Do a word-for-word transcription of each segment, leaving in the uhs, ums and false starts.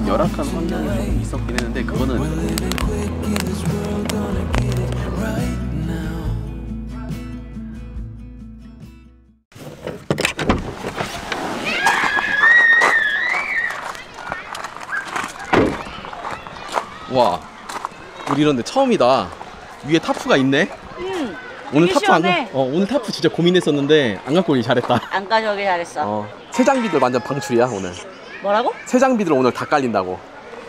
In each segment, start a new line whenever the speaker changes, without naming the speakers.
열악한 환경이 좀 있었긴 했는데 그거는 와, 우리 이런데 처음이다. 위에 타프가 있네.
응.
오늘 타프 안
시원해.
가, 어, 오늘 타프 진짜 고민했었는데 안 갖고 오길 잘했다.
안 가져오길 잘했어.
어, 새 장비들 완전 방출이야 오늘.
뭐라고?
새 장비들 오늘 다 깔린다고.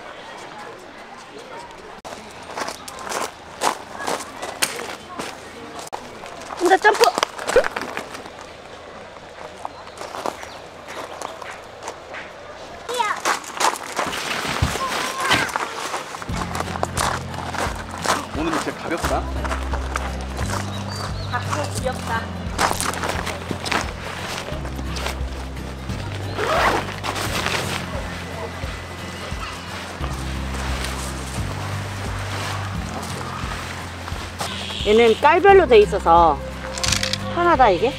혼자 점프.
오늘 진짜 가볍다.
작고 귀엽다. 얘는 깔별로 돼 있어서 편하다 이게.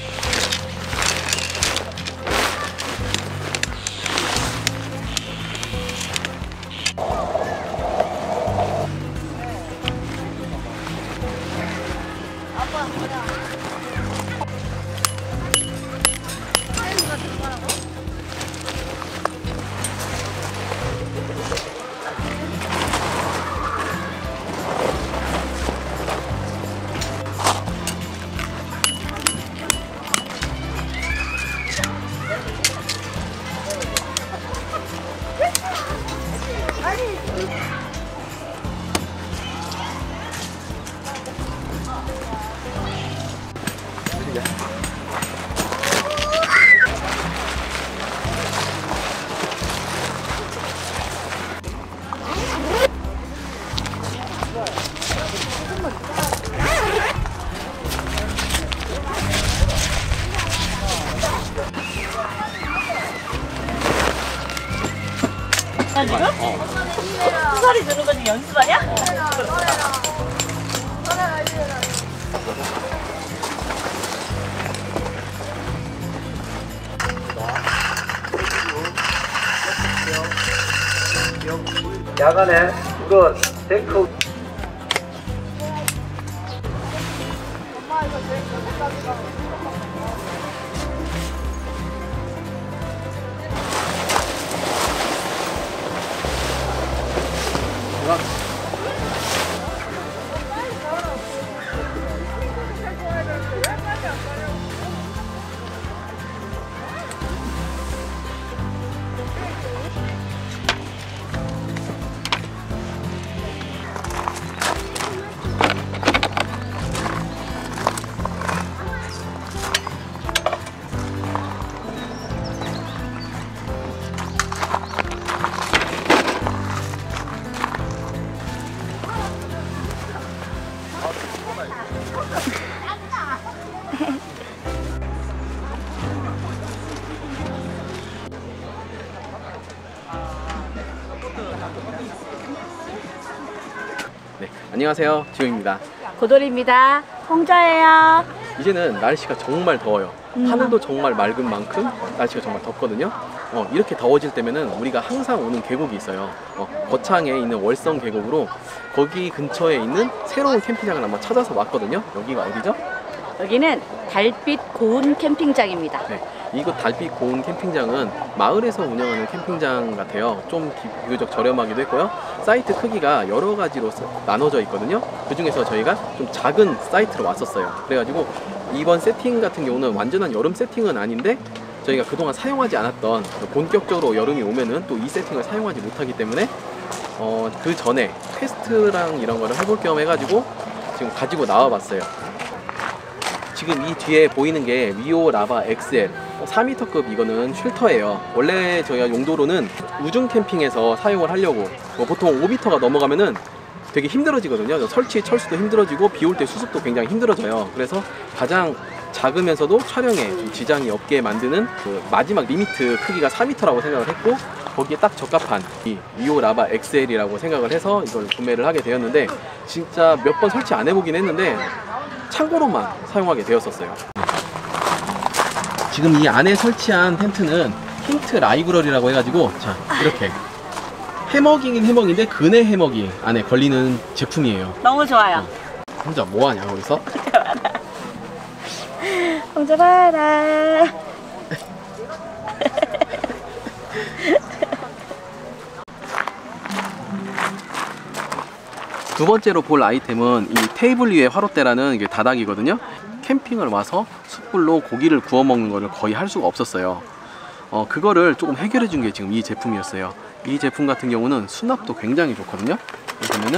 나 지금? 어. 수살이 드는 거 지금 연습하냐?
야간에 이거 데크
네, 안녕하세요, 지호입니다.
고돌입니다. 홍자예요.
이제는 날씨가 정말 더워요.
음.
하늘도 정말 맑은 만큼 날씨가 정말 덥거든요. 어, 이렇게 더워질 때면은 우리가 항상 오는 계곡이 있어요. 어, 거창에 있는 월성 계곡으로 거기 근처에 있는 새로운 캠핑장을 한번 찾아서 왔거든요. 여기가 어디죠?
여기는 달빛 고운 캠핑장입니다.
네, 이곳 달빛 고운 캠핑장은 마을에서 운영하는 캠핑장 같아요. 좀 비교적 저렴하기도 했고요. 사이트 크기가 여러 가지로 나눠져 있거든요. 그 중에서 저희가 좀 작은 사이트로 왔었어요. 그래가지고 이번 세팅 같은 경우는 완전한 여름 세팅은 아닌데 저희가 그동안 사용하지 않았던 본격적으로 여름이 오면은 또 이 세팅을 사용하지 못하기 때문에 어, 그 전에 테스트랑 이런 거를 해볼 겸 해가지고 지금 가지고 나와봤어요. 지금 이 뒤에 보이는 게 위오 라바 엑스엘 사 미터급 이거는 쉘터예요. 원래 저희가 용도로는 우중 캠핑에서 사용을 하려고 뭐 보통 오 미터가 넘어가면은 되게 힘들어지거든요. 설치 철수도 힘들어지고 비 올 때 수습도 굉장히 힘들어져요. 그래서 가장 작으면서도 촬영에 좀 지장이 없게 만드는 그 마지막 리미트 크기가 사 미터라고 생각을 했고 거기에 딱 적합한 이 위오 라바 엑스엘이라고 생각을 해서 이걸 구매를 하게 되었는데 진짜 몇 번 설치 안 해보긴 했는데 참고로만 사용하게 되었었어요. 지금 이 안에 설치한 텐트는 힌트 라이브러리라고 해가지고 자 이렇게 해먹이긴 해먹인데 근해 해먹이 안에 걸리는 제품이에요.
너무 좋아요.
혼자 뭐하냐 거기서?
혼자 봐라.
두 번째로 볼 아이템은 이 테이블 위에 화롯대라는 이게 다닥이거든요. 캠핑을 와서 숯불로 고기를 구워 먹는 거를 거의 할 수가 없었어요. 어, 그거를 조금 해결해 준 게 지금 이 제품이었어요. 이 제품 같은 경우는 수납도 굉장히 좋거든요. 보면은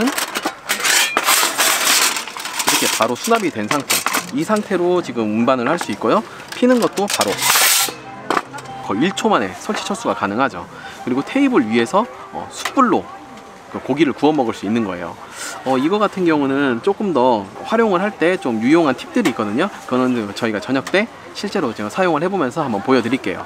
이렇게 바로 수납이 된 상태. 이 상태로 지금 운반을 할 수 있고요. 피는 것도 바로 거의 일 초 만에 설치 철수가 가능하죠. 그리고 테이블 위에서 어, 숯불로 고기를 구워 먹을 수 있는 거예요. 어, 이거 같은 경우는 조금 더 활용을 할 때 좀 유용한 팁들이 있거든요. 그거는 저희가 저녁 때 실제로 제가 사용을 해보면서 한번 보여드릴게요.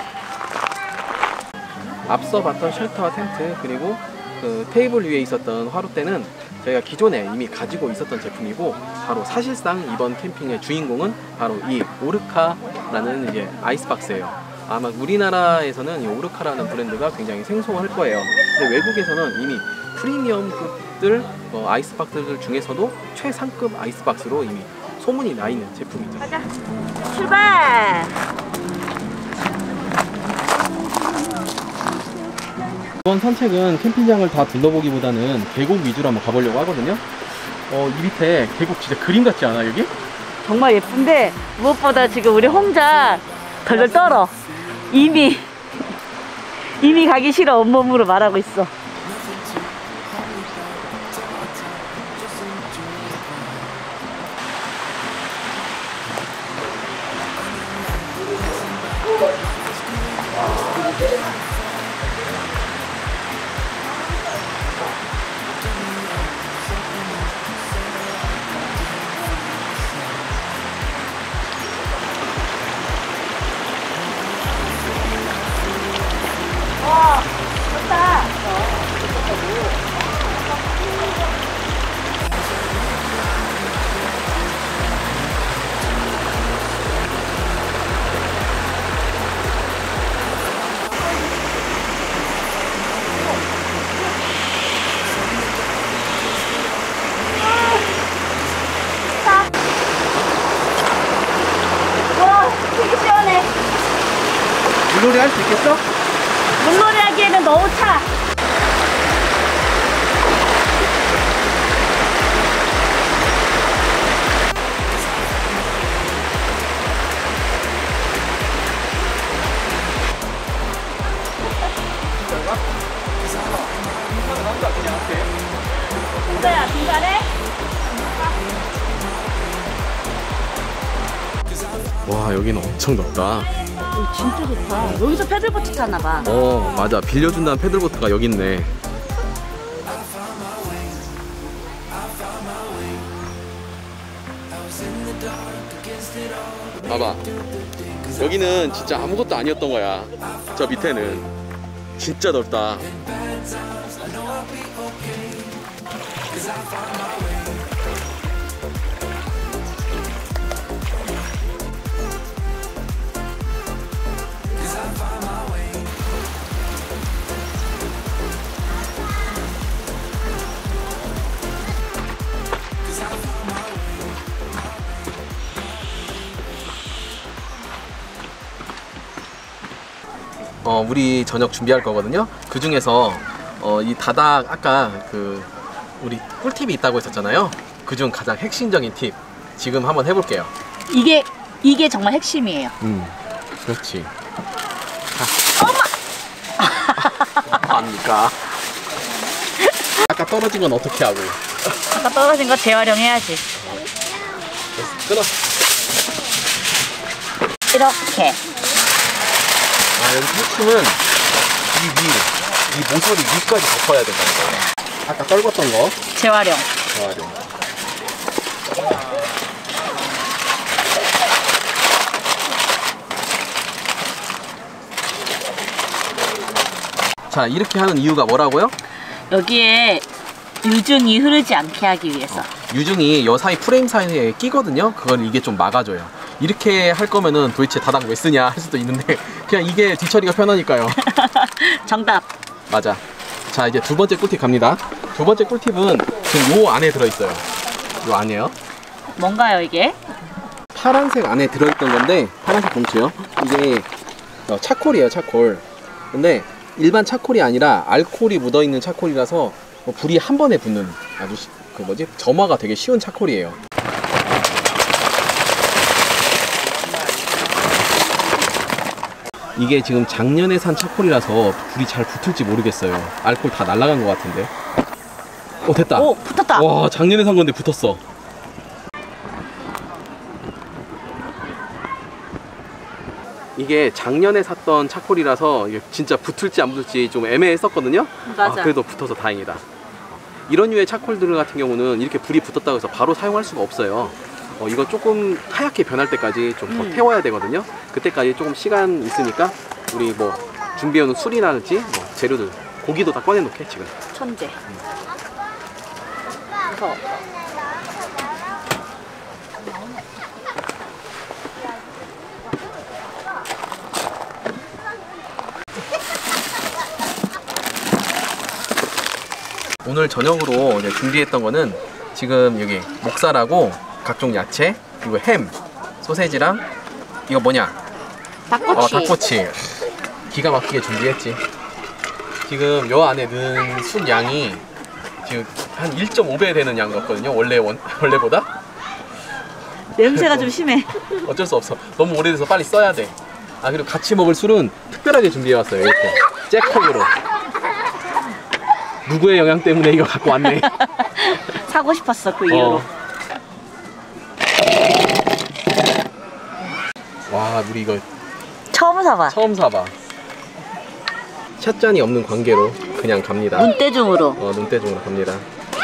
앞서 봤던 쉘터와 텐트 그리고 그 테이블 위에 있었던 화롯대는 저희가 기존에 이미 가지고 있었던 제품이고, 바로 사실상 이번 캠핑의 주인공은 바로 이 오르카라는 이제 아이스박스예요. 아마 우리나라에서는 이 오르카라는 브랜드가 굉장히 생소할 거예요. 근데 외국에서는 이미 프리미엄급들 어, 아이스박스들 중에서도 최상급 아이스박스로 이미 소문이 나 있는 제품이죠.
가자. 출발.
이번 산책은 캠핑장을 다 둘러보기보다는 계곡 위주로 한번 가보려고 하거든요. 어, 이 밑에 계곡 진짜 그림 같지 않아 여기?
정말 예쁜데 무엇보다 지금 우리 혼자 덜덜 떨어. 이미 이미 가기 싫어 온몸으로 말하고 있어.
물놀이 할 수 있겠어?
물놀이 하기에는 너무 차. 진짜야 중간에?
와, 여기는 엄청 넓다.
오, 진짜 좋다. 여기서 패들보트 타나봐.
어, 맞아. 빌려준다는 패들보트가 여기 있네. 봐봐. 여기는 진짜 아무것도 아니었던 거야. 저 밑에는 진짜 넓다. 어, 우리 저녁 준비할 거거든요. 그 중에서 어, 이 다닥 아까 그 우리 꿀팁이 있다고 했었잖아요. 그중 가장 핵심적인 팁 지금 한번 해볼게요.
이게 이게 정말 핵심이에요.
음, 그렇지. 엄마. 아닙니까? 아까 떨어진 건 어떻게 하고?
아까 떨어진 거 재활용해야지.
끊어.
이렇게.
아, 여기 핵심은 이 위, 이 모서리 위까지 덮어야 된다는 거예요. 아까 떨궜던 거
재활용.
재활용. 자, 이렇게 하는 이유가 뭐라고요?
여기에 유증이 흐르지 않게 하기 위해서.
어, 유증이 여 사이 프레임 사이에 끼거든요. 그걸 이게 좀 막아줘요. 이렇게 할 거면은 도대체 다닥 왜 쓰냐 할 수도 있는데 그냥 이게 뒤처리가 편하니까요.
정답.
맞아. 자, 이제 두 번째 꿀팁 갑니다. 두 번째 꿀팁은 지금 요 안에 들어있어요. 요 안에요.
뭔가요 이게?
파란색 안에 들어있던 건데, 파란색 봉투요. 이게 어, 차콜이에요, 차콜. 근데 일반 차콜이 아니라 알코올이 묻어있는 차콜이라서 뭐 불이 한 번에 붙는 아주 시, 그 뭐지? 점화가 되게 쉬운 차콜이에요. 이게 지금 작년에 산 차콜이라서 불이 잘 붙을지 모르겠어요. 알코올 다 날아간 것 같은데. 오, 됐다.
오, 붙었다.
와, 작년에 산 건데 붙었어. 이게 작년에 샀던 차콜이라서 이게 진짜 붙을지 안 붙을지 좀 애매했었거든요.
맞아.
아, 그래도 붙어서 다행이다. 이런 류의 차콜들 같은 경우는 이렇게 불이 붙었다고 해서 바로 사용할 수가 없어요. 어, 이거 조금 하얗게 변할 때까지 좀 더
음.
태워야 되거든요. 그때까지 조금 시간 있으니까 우리 뭐 준비해놓은 술이라든지 뭐 재료들, 고기도 다 꺼내놓게 지금.
천재. 그래서
오늘 저녁으로 이제 준비했던 거는 지금 여기 목살하고 각종 야채, 그리고 햄, 소세지랑 이거 뭐냐?
닭꼬치.
어, 닭꼬치. 기가 막히게 준비했지. 지금 요 안에 넣은 술 양이 지금 한 일 점 오 배 되는 양 넣었거든요. 원래 원, 원래보다.
냄새가 좀 심해.
어쩔 수 없어. 너무 오래돼서 빨리 써야 돼. 아, 그리고 같이 먹을 술은 특별하게 준비해왔어요. 이렇게 잭콕으로. 누구의 영향 때문에 이거 갖고 왔네.
사고 싶었어 그 이유로.
어. 와, 우리 이거
처음 사봐.
처음 사봐. 샷잔이 없는 관계로 그냥 갑니다.
눈대중으로.
어, 눈대중으로 갑니다.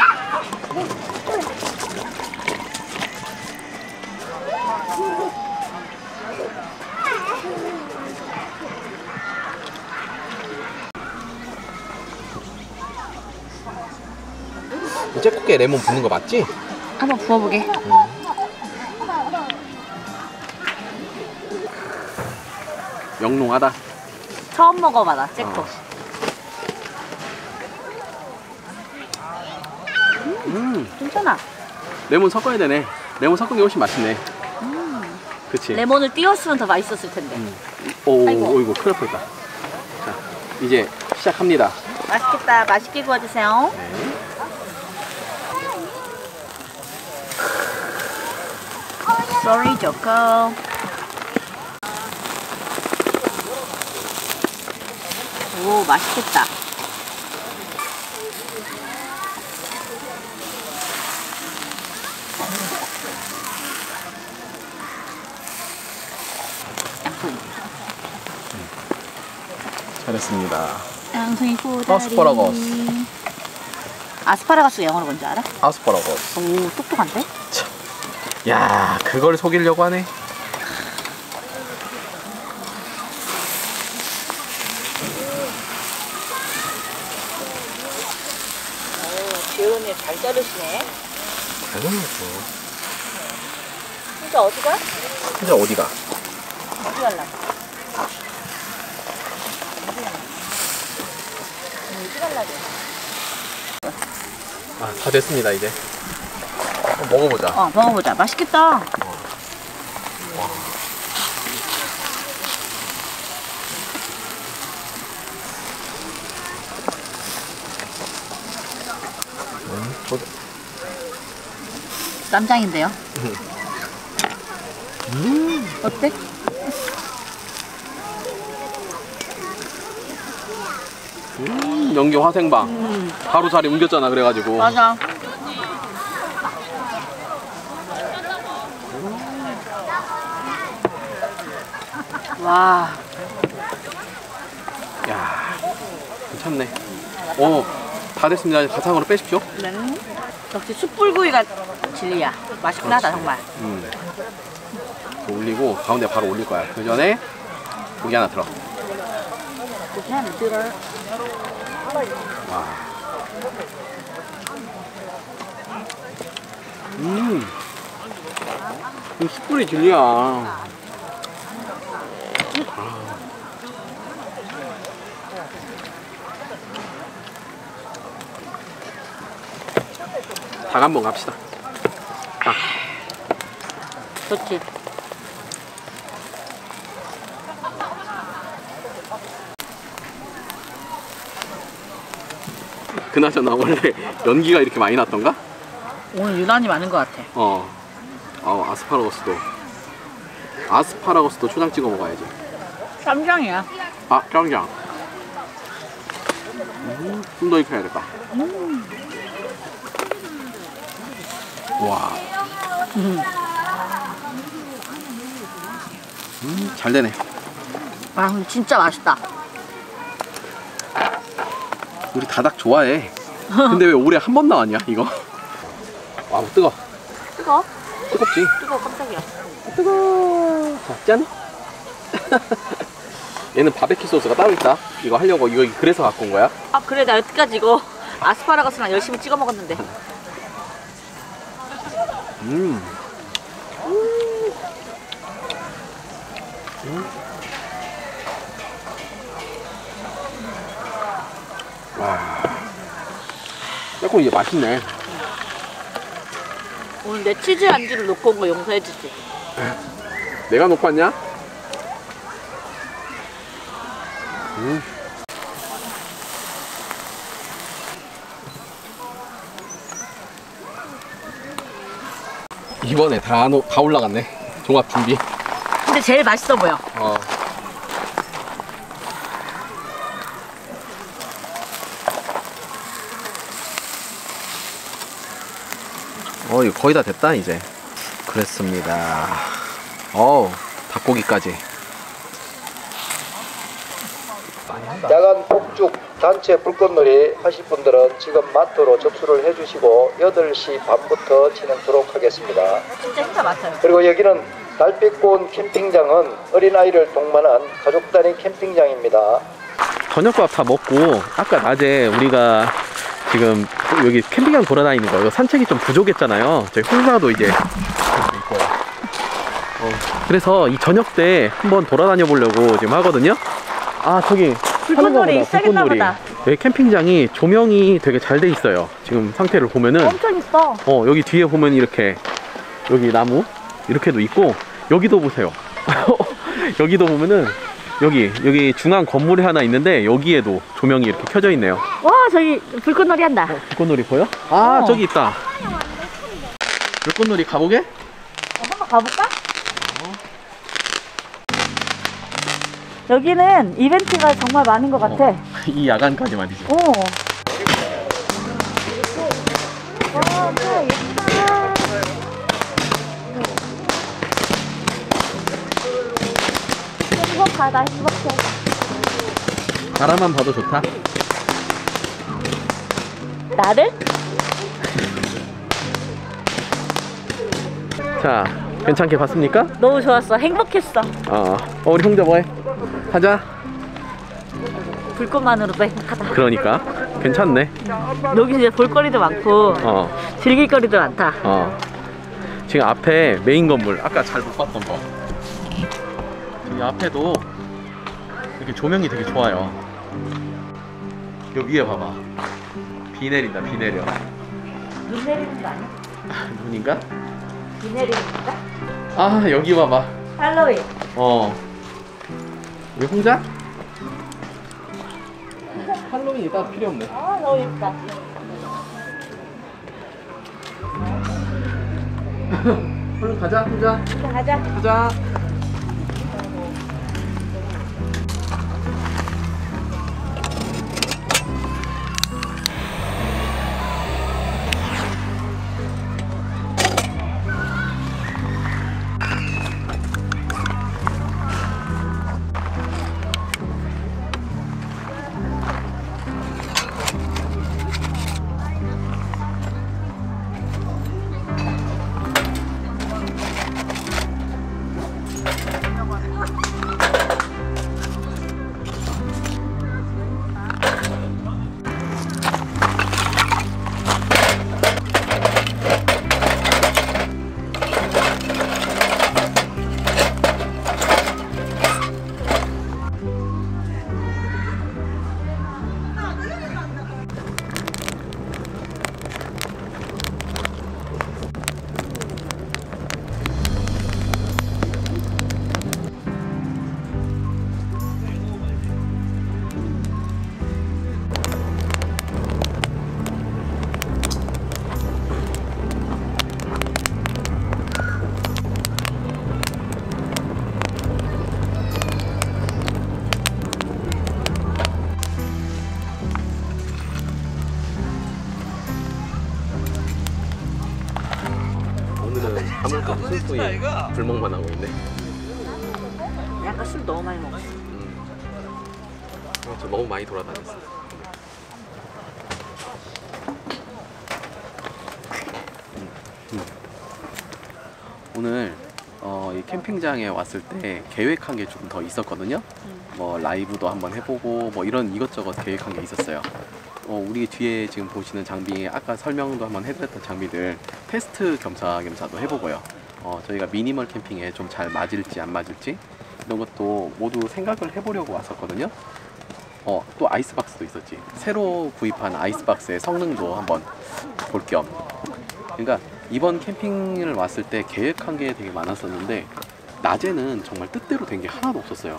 잭국에 레몬 붓는 거 맞지?
한번 부어보게.
영롱하다.
처음 먹어봐 나 잭코.
음,
괜찮아.
레몬 섞어야 되네. 레몬 섞은 게 훨씬 맛있네. 그치?
레몬을 띄웠으면 더 맛있었을 텐데.
음. 오,
아이고.
오, 이거 큰일 날 뻔했다. 자, 이제 시작합니다.
맛있겠다. 맛있게 구워주세요.
네.
Sorry, 조코. 오, 맛있겠다. 양푼.
잘했습니다.
양송이 꼬다리.
아스파라거스.
아스파라거스 영어로 뭔지 알아?
아스파라거스.
오, 똑똑한데?
야, 그걸 속이려고 하네.
재훈이 잘 자르시네.
잘 먹었어.
진짜 어디가?
진짜 어디가?
어디 갈라? 어디 갈라고?
아, 다 됐습니다, 이제. 한번 먹어보자.
어, 먹어보자. 맛있겠다.
음, 보자.
쌈장인데요.
음,
어때?
음, 연기 화생방.
음,
바로 자리 옮겼잖아, 그래가지고.
맞아. 와,
야, 괜찮네. 오, 다 됐습니다. 이제 가상으로 빼십시오.
네. 역시 숯불구이가 진리야. 맛있긴 하다 정말.
음. 이렇게 올리고 가운데 바로 올릴 거야. 그 전에 고기 하나 들어.
고기 하나 들어.
와. 음. 이 숯불이 진리야. 아. 닭 한번 갑시다. 아.
좋지.
그나저나 원래 연기가 이렇게 많이 났던가?
오늘 유난히 많은 것 같아.
어. 어 아스파라거스도. 아스파라거스도 초장 찍어 먹어야지.
쌈장이야.
아, 짱짱. 음, 좀 더 익혀야겠다.
음.
와.
음.
음, 잘 되네.
아, 근데 진짜 맛있다.
우리 다닭 좋아해. 근데 왜 올해 한 번 나왔냐, 이거? 와, 뜨거.
뜨거?
뜨겁지?
뜨거, 깜짝이야.
뜨거. 자, 짠. 얘는 바베큐 소스가 따로 있다. 이거 하려고 이거 그래서 갖고 온 거야.
아, 그래, 나 여태까지 이거 아스파라거스랑 열심히 찍어 먹었는데.
음. 음. 와. 조금 이제 맛있네.
오늘 내 치즈 안주를 놓고 온 거 용서해주지.
내가 놓고 왔냐? 음. 이번에 다, 안 오- 다 올라갔네. 종합 준비.
근데 제일 맛있어 보여.
어. 어, 이거 거의 다 됐다, 이제. 그랬습니다. 어우, 닭고기까지.
야간 폭죽 단체 불꽃놀이 하실 분들은 지금 마트로 접수를 해주시고 여덟 시 반부터 진행하도록 하겠습니다.
진짜 진짜 맛있어요.
그리고 여기는 달빛꽃 캠핑장은 어린아이를 동반한 가족 단위 캠핑장입니다.
저녁밥 다 먹고 아까 낮에 우리가 지금 여기 캠핑장 돌아다니는 거 이거 산책이 좀 부족했잖아요. 저희 홍사도 이제 어, 그래서 이 저녁 때 한번 돌아다녀 보려고 지금 하거든요. 아, 저기
불꽃놀이 시작했나 보다.
여기 캠핑장이 조명이 되게 잘 돼 있어요. 지금 상태를 보면은
엄청 있어.
어, 여기 뒤에 보면 이렇게 여기 나무 이렇게도 있고 여기도 보세요. 여기도 보면은 여기 여기 중앙 건물이 하나 있는데 여기에도 조명이 이렇게 켜져 있네요.
와, 저기 불꽃놀이 한다.
어, 불꽃놀이 보여? 아,
어.
저기 있다. 불꽃놀이 가보게?
어, 한번 가볼까? 여기는 이벤트가 정말 많은 것 같아.
어, 이 야간까지 말이죠.
오. 와, 진짜 예쁘다. 행복하다, 행복해.
바라만 봐도 좋다.
나를?
자, 괜찮게 봤습니까?
너무 좋았어. 행복했어.
어, 어 우리 홍자 뭐해? 하자.
불꽃만으로도 행복하다.
그러니까 괜찮네.
여기 이제 볼거리도 많고
어,
즐길거리도 많다.
어. 지금 앞에 메인 건물 아까 잘 못 봤던 거. 이 앞에도 이렇게 조명이 되게 좋아요. 여기 위에 봐봐. 비 내린다. 비 내려.
눈 내리는 거 아니야?
눈인가?
비 내리는 건가?
아, 여기 봐봐.
할로윈.
어. 왜 혼자? 할로윈이 따로 필요 없네.
아, 너무 예쁘다.
얼른 가자, 혼자.
이제 가자.
가자. 좀 술수에 불멍만 하고 있네.
약간 술 너무 많이 먹었어.
음. 어, 저 너무 많이 돌아다녔어. 음. 음. 오늘 어, 이 캠핑장에 왔을 때 계획한 게 조금 더 있었거든요.
음.
뭐 라이브도 한번 해보고 뭐 이런 이것저것 계획한 게 있었어요. 어, 우리 뒤에 지금 보시는 장비, 아까 설명도 한번 해드렸던 장비들 테스트 겸사겸사도 해보고요. 어, 저희가 미니멀 캠핑에 좀 잘 맞을지 안 맞을지 이런 것도 모두 생각을 해보려고 왔었거든요. 어, 또 아이스박스도 있었지. 새로 구입한 아이스박스의 성능도 한번 볼 겸. 그러니까 이번 캠핑을 왔을 때 계획한 게 되게 많았었는데 낮에는 정말 뜻대로 된 게 하나도 없었어요.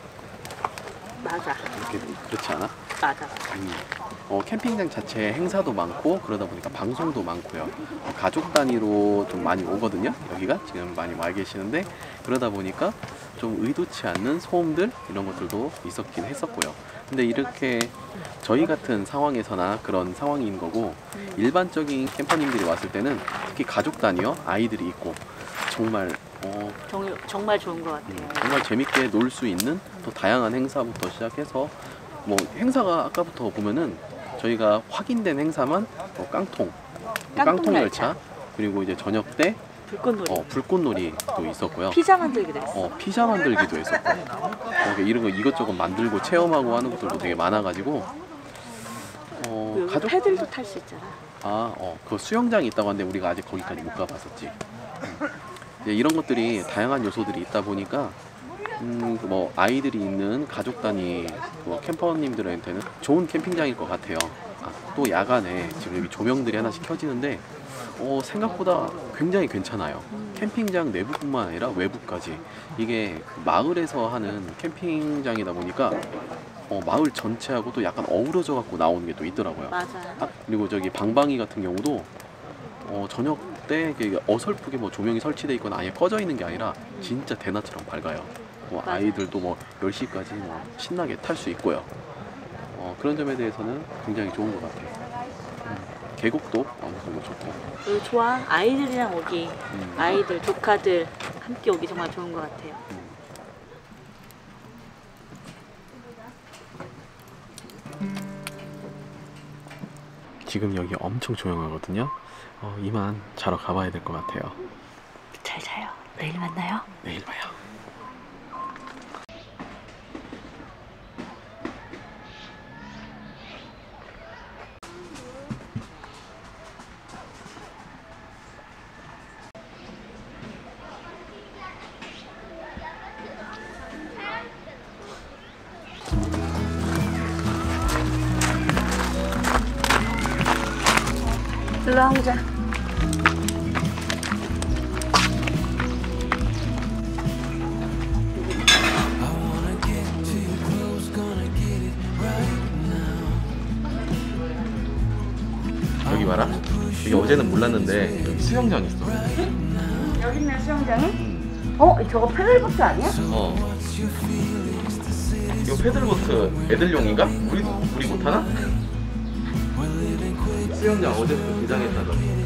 맞아.
이렇게 그렇지 않아?
맞아.
음. 어, 캠핑장 자체에 행사도 많고 그러다 보니까 방송도 많고요. 어, 가족 단위로 좀 많이 오거든요. 여기가 지금 많이 와 계시는데 그러다 보니까 좀 의도치 않는 소음들 이런 것들도 있었긴 했었고요. 근데 이렇게 저희 같은 상황에서나 그런 상황인 거고 일반적인 캠퍼님들이 왔을 때는 특히 가족 단위요, 아이들이 있고 정말 어,
정, 정말 좋은 것 같아요.
음, 정말 재밌게 놀 수 있는 또 다양한 행사부터 시작해서 뭐 행사가 아까부터 보면은 저희가 확인된 행사만 뭐 깡통, 깡통 열차, 그리고 이제 저녁 때
불꽃놀이.
어, 불꽃놀이도 있었고요.
피자 만들기도 했어.
어, 피자 만들기도 했었고 어, 이런 거 이것저것 만들고 체험하고 하는 것들도 되게 많아가지고 어,
여기
가족
패들도 탈 수 있잖아.
아, 어, 그 수영장이 있다고 하는데 우리가 아직 거기까지 못 가봤었지. 음. 이제 이런 것들이 다양한 요소들이 있다 보니까 음, 뭐 아이들이 있는 가족 단위 뭐 캠퍼님들한테는 좋은 캠핑장일 것 같아요. 아, 또 야간에 지금 여기 조명들이 하나씩 켜지는데 어, 생각보다 굉장히 괜찮아요. 캠핑장 내부뿐만 아니라 외부까지 이게 마을에서 하는 캠핑장이다 보니까 어, 마을 전체하고 또 약간 어우러져 갖고 나오는 게 또 있더라고요.
맞아.
아, 그리고 저기 방방이 같은 경우도 어, 저녁 때 이게 어설프게 뭐 조명이 설치되어 있거나 아예 꺼져 있는 게 아니라 진짜 대낮처럼 밝아요. 뭐 아이들도 뭐 열 시까지 뭐 신나게 탈 수 있고요. 어, 그런 점에 대해서는 굉장히 좋은 것 같아요. 음, 계곡도 어느 정도 좋고.
여기 좋아. 아이들이랑 오기.
음.
아이들, 조카들 함께 오기 정말 좋은 것 같아요.
지금 여기 엄청 조용하거든요. 어, 이만 자러 가봐야 될 것 같아요.
잘 자요. 내일 만나요.
내일 봐요.
일로 와, 홍자.
여기 봐라. 여기 어제는 몰랐는데 여기 수영장 있어.
여기 있는 수영장이? 어? 저거 패들보트 아니야?
어. 이거 패들보트 애들용인가? 우리 우리 못 타나? 수영장 어제부터 개장했다더니.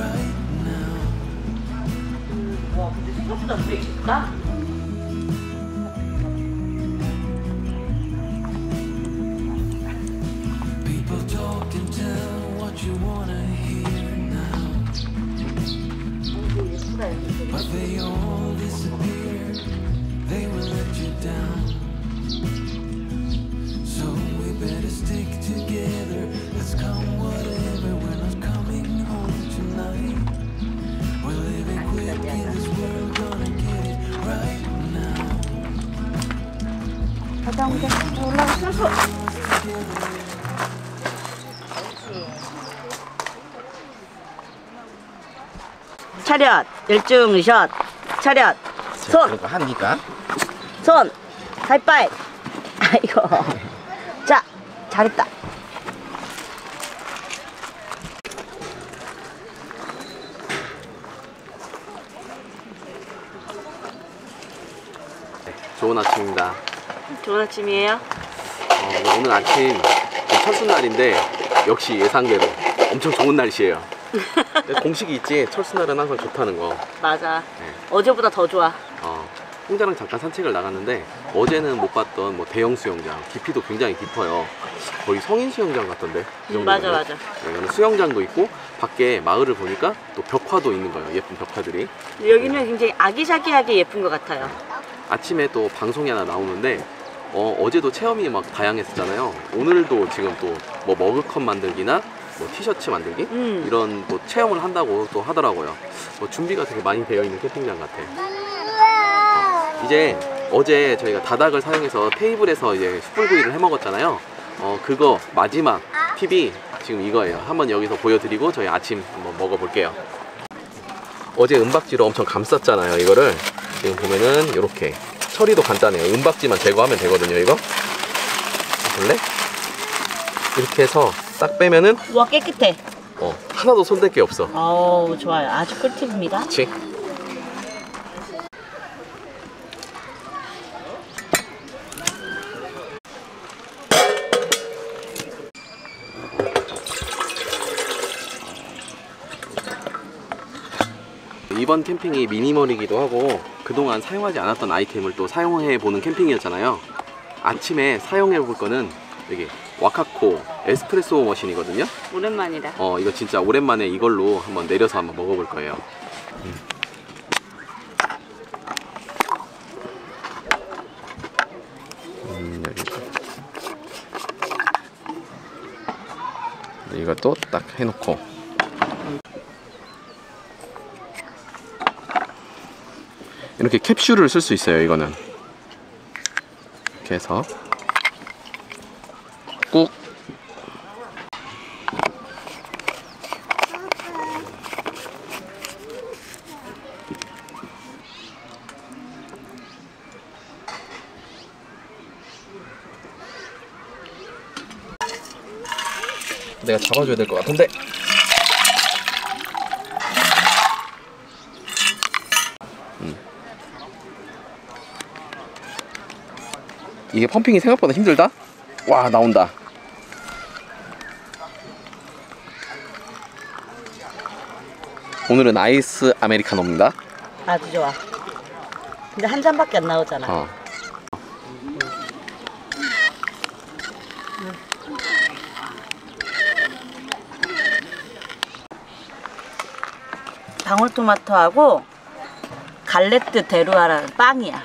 와, 근데 생각보다 되게 깊다.
But they all disappeared, they will let you down. So we better stick together, let's come whatever, we're not coming home tonight. We're living quick in this world, gonna get it right now.
가자, 홍자. 올라가, 순수. 차렷, 열중 샷. 차렷, 손,
그런 거 하니까.
손, 하이파이. 아이고. 자, 잘했다.
좋은 아침입니다.
좋은 아침이에요.
어, 오늘 아침 첫눈날인데 역시 예상대로 엄청 좋은 날씨예요. 공식이 있지. 철수날은 항상 좋다는 거.
맞아.
네.
어제보다 더 좋아.
어, 홍자랑 잠깐 산책을 나갔는데 어제는 못 봤던 뭐 대형 수영장, 깊이도 굉장히 깊어요. 거의 성인 수영장 같던데. 이
음, 맞아
정도면은.
맞아.
네, 이거는 수영장도 있고 밖에 마을을 보니까 또 벽화도 있는 거예요. 예쁜 벽화들이.
여기는 굉장히 아기자기하게 예쁜 것 같아요.
아침에 또 방송이 하나 나오는데 어, 어제도 체험이 막 다양했었잖아요. 오늘도 지금 또 뭐 머그컵 만들기나 뭐 티셔츠 만들기
음.
이런 또 체험을 한다고 또 하더라고요. 뭐 준비가 되게 많이 되어 있는 캠핑장 같아. 어, 이제 어제 저희가 다닥을 사용해서 테이블에서 이제 숯불구이를 해 먹었잖아요. 어, 그거 마지막 팁이 지금 이거예요. 한번 여기서 보여드리고 저희 아침 한번 먹어볼게요. 어제 은박지로 엄청 감쌌잖아요. 이거를 지금 보면은 이렇게 처리도 간단해요. 은박지만 제거하면 되거든요. 이거 볼래? 이렇게 해서 딱 빼면은
우와 깨끗해.
어, 하나도 손댈 게 없어.
어우 좋아요. 아주 꿀팁입니다.
그치? 이번 캠핑이 미니멀이기도 하고 그동안 사용하지 않았던 아이템을 또 사용해 보는 캠핑이었잖아요. 아침에 사용해 볼 거는 여기 와카코 에스프레소 머신이거든요.
오랜만이다.
어, 이거 진짜 오랜만에 이걸로 한번 내려서 한번 먹어볼 거예요. 음. 음, 여기. 이것도 딱 해놓고. 이렇게 캡슐을 쓸 수 있어요. 이거는 이렇게 해서 꾹. 내가 잡아줘야 될 것 같은데. 음. 이게 펌핑이 생각보다 힘들다? 와, 나온다. 오늘은 아이스 아메리카노입니다.
아주 좋아. 근데 한 잔밖에 안 나오잖아.
어.
방울토마토하고 갈레트 데루아라는 빵이야.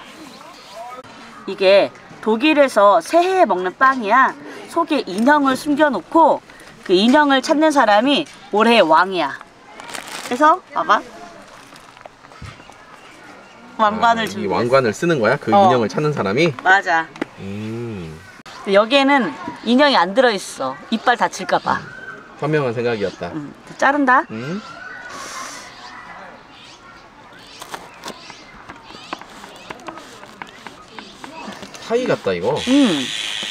이게 독일에서 새해에 먹는 빵이야. 속에 인형을 숨겨놓고 그 인형을 찾는 사람이 올해의 왕이야. 그래서 봐봐. 왕관을
아, 이
준비했어.
왕관을 쓰는 거야? 그
어.
인형을 찾는 사람이?
맞아.
음.
여기에는 인형이 안 들어있어. 이빨 다칠까봐.
현명한 생각이었다.
음, 자른다.
음. 파이 같다 이거.
음.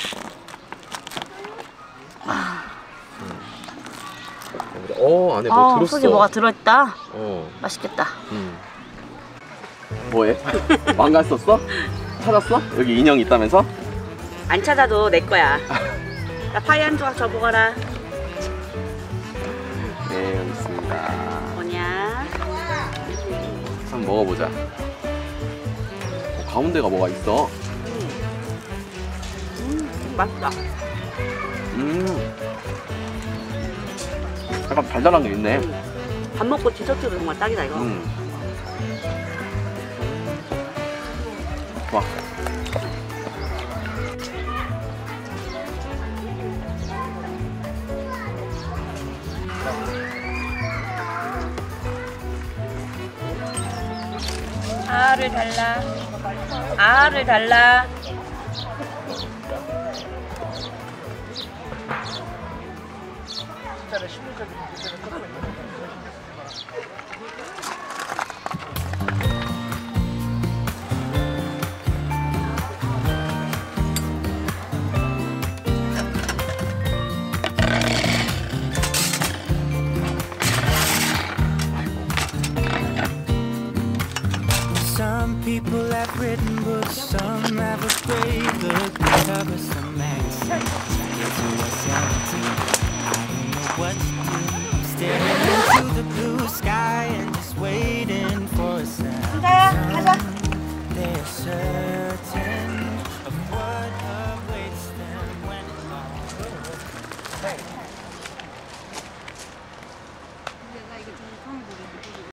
어, 안에 뭐
어,
들었어.
속에 뭐가 들어있다.
어.
맛있겠다.
음. 뭐해? 왕관 썼어? 찾았어? 여기 인형 있다면서?
안 찾아도 내 거야. 나 파이 한 조각 줘보거라.
네, 여기 있습니다.
뭐냐?
한번 먹어보자. 어, 가운데가 뭐가 있어?
음, 맛있다.
음. 약간 달달한 게 있네.
음. 밥 먹고 디저트로 정말 딱이다 이거.
음. 와.
알을 달라. 알을 달라.
Some people have written books, some have a brave look. We cover some magazines. Get to a seventeen. I don't know what to do. I'm staring into
네.